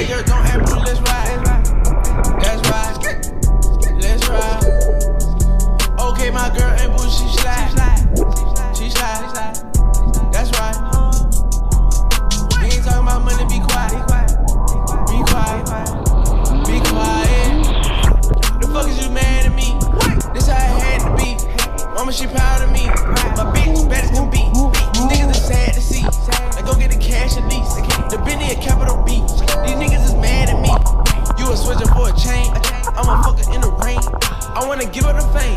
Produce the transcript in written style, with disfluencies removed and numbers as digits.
That girl don't have blue, let's ride. That's right. Let's ride. Okay, my girl ain't blue, she slide. She slide. That's right. We ain't talking about money, be quiet. Be quiet. Be quiet. The fuck is you mad at me? This how it had to be. Mama, she proud of me. My bitch bad as can be. These niggas is sad to see. Like go get the cash at least. The Benny a capital B. These niggas is mad at me. You a switcher for a chain. I'm a fucker in the rain. I wanna give her the fame.